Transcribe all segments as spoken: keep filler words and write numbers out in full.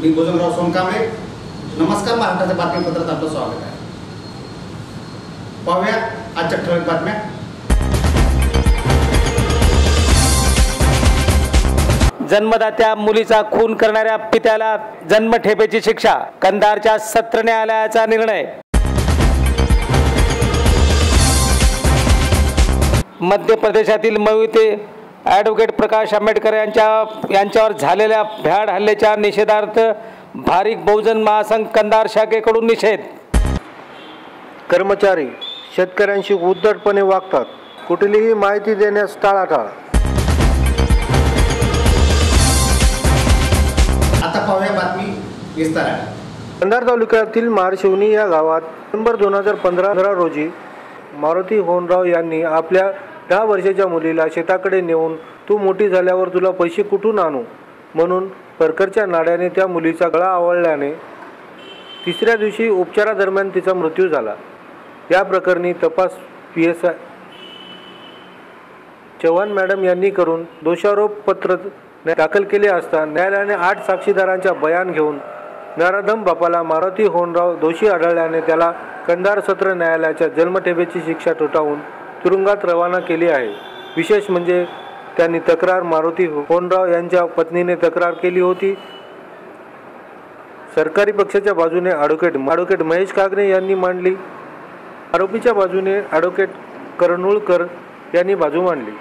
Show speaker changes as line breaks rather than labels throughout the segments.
मी भोजनराव सोनकांबळे. नमस्कार महाराष्ट्राच्या बातमीपत्रात आपलं स्वागत आहे. पाहूया आजच्या ठळक बातम्या.
जन्मदात्या मुलीचा खून करणाऱ्या पित्याला जन्मठेपेची शिक्षा. कंधारच्या सत्र न्यायालयाचा निर्णय. मध्य प्रदेशातील मऊ येथे ॲडव्होकेट प्रकाश आंबेडकर यांच्या यांच्यावर झालेल्या भ्याड हल्ल्याच्या निषेधार्थ भारिक बहुजन महासंघ कंधार शाखेकडून निषेध.
कर्मचारी शेतकऱ्यांशी उद्धटपणे वागतात, कुठलीही माहिती देण्यास टाळाटाळ.
आता पाहूया बातमी विस्ताराने.
कंधार तालुक्यातील मारशिवनी या गावात नोव्हेंबर दोन हजार पंधरा रोजी मारुती होनराव यांनी आपल्या दहा वर्षाच्या मुलीला शेताकडे नेऊन तू मोठी झाल्यावर तुला पैसे कुठून आणू म्हणून परकरच्या नाड्याने त्या मुलीचा गळा आवळल्याने तिसऱ्या दिवशी उपचारादरम्यान तिचा मृत्यू झाला. या प्रकरणी तपास P S I Chavan madam यांनी करून दोषारोप पत्र दाखल केले असता न्यायालयाने आठ साक्षीदारांच्या बयान घेऊन नराधम बापाला मारुती होनराव दोषी आढळल्याने त्याला कंधार सत्र न्यायालयाच्या जन्मठेपेची शिक्षा ठोठावून तुरुंगात रवाना केली आहे. विशेष म्हणजे त्यांनी तक्रार मारुती होनराव यांच्या पत्नीने तक्रार केली होती. सरकारी पक्षाच्या बाजूने ॲडव्होकेट ॲडव्होकेट महेश कागणे यांनी मांडली. आरोपीच्या बाजूने ॲडव्होकेट करनुळकर यांनी बाजू मांडली.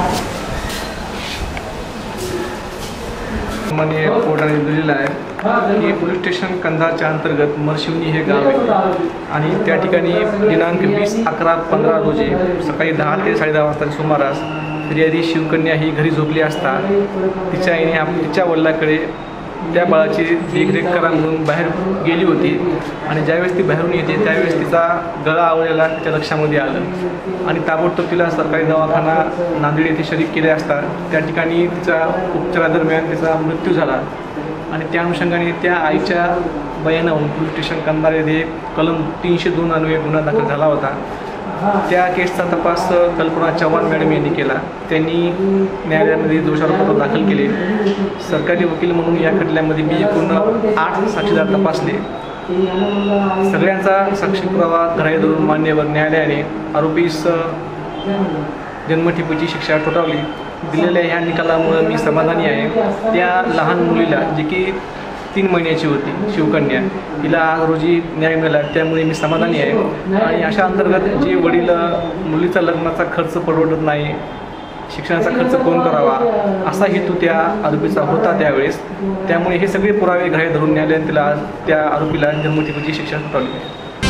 माननीय कोर्टाने दिलेला आहे की पोलीस स्टेशन कंधारच्या अंतर्गत मरशिवनी हे गाव आहे आणि त्या ठिकाणी दिनांक वीस अकरा पंधरा रोजी सकाळी दहा ते साडेदहा वाजताच्या सुमारास फिर्यादी शिवकन्या ही घरी झोपली असता तिच्या आईने आप तिच्या वडिलांकडे त्या बाळाची देखरेख करा म्हणून बाहेर गेली होती आणि ज्यावेळेस ती बाहेरून येते त्यावेळेस तिचा गळा आवळलेला तिच्या लक्षामध्ये आलं आणि ताबडतोब तिला सरकारी दवाखाना नांदेड येथे शरीक केले असता त्या ठिकाणी तिचा उपचारादरम्यान तिचा मृत्यू झाला आणि त्या अनुषंगाने त्या आईच्या बयानावरून पोलीस स्टेशन कंधार येथे कलम तीनशे दोन अन्वये गुन्हा दाखल झाला होता. त्या केसचा तपास कल्पना चव्हाण मॅडम यांनी केला. त्यांनी न्यायालयामध्ये दोषारोपपत्र दाखल केले. सरकारी वकील म्हणून या खटल्यामध्ये मी एकूण आठ साक्षीदार तपासले. सगळ्यांचा साक्षी पुरावा ग्राह्य धरून मान्यवर न्यायालयाने आरोपीस जन्मठेपेची शिक्षा ठोठावली. दिलेल्या ह्या निकालामुळे मी समाधानी आहे. त्या लहान मुलीला जी की तीन महिन्याची होती शिवकन्या हिला आज रोजी न्याय मिळाला त्यामुळे मी समाधानी आहे. आणि अशा अंतर्गत जे वडील मुलीचा लग्नाचा खर्च परवडत नाही, शिक्षणाचा खर्च कोण करावा असा हेतू त्या आरोपीचा होता त्यावेळेस. त्यामुळे हे सगळे पुरावे ग्राह्य धरून न्यायालयाने तिला आज त्या आरोपीला जन्मठेपेची शिक्षा ठोठावली.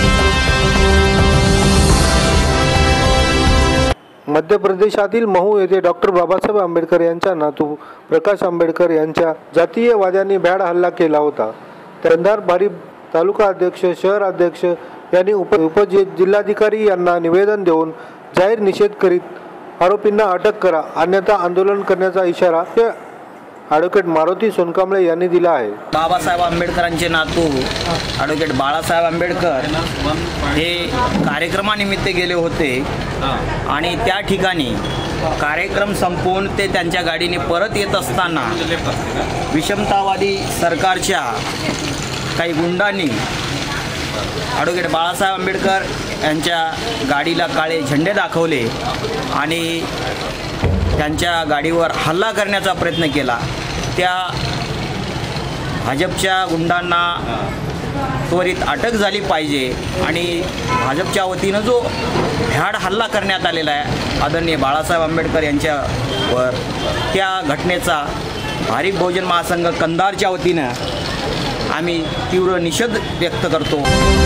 मध्य प्रदेशातील महू येथे डॉक्टर बाबासाहेब आंबेडकर यांच्या नातू प्रकाश आंबेडकर यांच्या जातीयवाद्यांनी भ्याड हल्ला केला होता. कंधार भारी तालुका अध्यक्ष शहर अध्यक्ष यांनी उप उपजिल्हाधिकारी यांना निवेदन देऊन जाहीर निषेध करीत आरोपींना अटक करा अन्यथा आंदोलन करण्याचा इशारा ॲडव्होकेट मारुती सोनकांबळे यांनी दिला आहे.
बाबासाहेब आंबेडकरांचे नातू ॲडव्होकेट बाळासाहेब आंबेडकर हे कार्यक्रमानिमित्त गेले होते आणि त्या ठिकाणी कार्यक्रम संपवून ते त्यांच्या गाडीने परत येत असताना विषमतावादी सरकारच्या काही गुंडांनी ॲडव्होकेट बाळासाहेब आंबेडकर यांच्या गाडीला काळे झेंडे दाखवले आणि त्यांच्या गाडीवर हल्ला करण्याचा प्रयत्न केला. त्या भाजपच्या गुंडांना त्वरित अटक झाली पाहिजे आणि भाजपच्या वतीनं जो भ्याड हल्ला करण्यात आलेला आहे आदरणीय बाळासाहेब आंबेडकर यांच्यावर त्या घटनेचा भारिक बहुजन महासंघ कंधारच्या वतीनं आम्ही तीव्र निषेध व्यक्त करतो.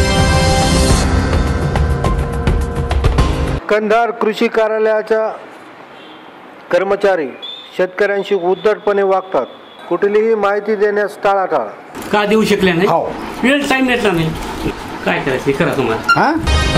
कंधार कृषी कार्यालयाच्या कर्मचारी शेतकऱ्यांशी उद्धटपणे वागतात, कुठलीही माहिती देण्यास टाळाटाळ.
का देऊ शकले नाही? वेळ टाईम घेतला नाही, काय करायचं करा तुम्हाला.